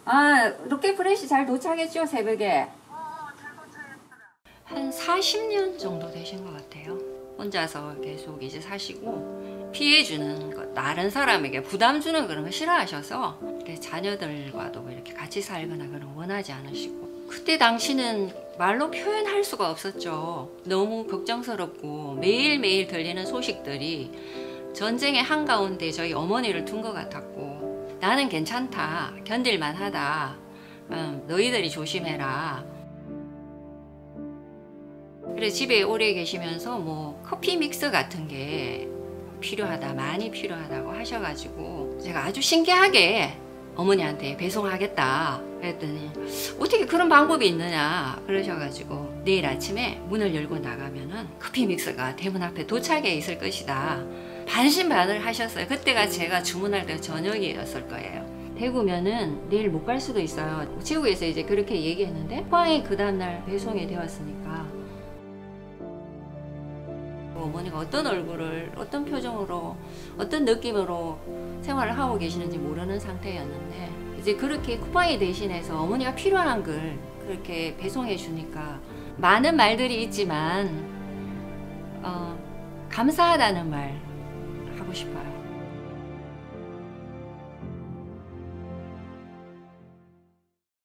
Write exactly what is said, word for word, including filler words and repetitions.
아, 로켓프레시 잘 도착했죠, 새벽에? 한 사십 년 정도 되신 것 같아요. 혼자서 계속 이제 사시고 피해주는 것, 다른 사람에게 부담 주는 그런 거 싫어하셔서 자녀들과도 이렇게 같이 살거나 그런 거 원하지 않으시고, 그때 당시는 말로 표현할 수가 없었죠. 너무 걱정스럽고 매일매일 들리는 소식들이 전쟁의 한가운데 저희 어머니를 둔 것 같았고, 나는 괜찮다, 견딜만 하다, 음, 너희들이 조심해라. 그래 집에 오래 계시면서 뭐 커피 믹스 같은 게 필요하다, 많이 필요하다고 하셔가지고 제가 아주 신기하게 어머니한테 배송하겠다 그랬더니 어떻게 그런 방법이 있느냐 그러셔가지고 내일 아침에 문을 열고 나가면은 커피 믹스가 대문 앞에 도착해 있을 것이다, 반신반을 하셨어요. 그때가 제가 주문할 때 저녁이었을 거예요. 대구면은 내일 못 갈 수도 있어요. 지구에서 이제 그렇게 얘기했는데 포항이 그 다음날 배송이 되었으니까 어머니가 어떤 얼굴을, 어떤 표정으로, 어떤 느낌으로 생활을 하고 계시는지 모르는 상태였는데, 이제 그렇게 쿠팡이 대신해서 어머니가 필요한 걸 그렇게 배송해 주니까 많은 말들이 있지만 어, 감사하다는 말 하고 싶어요.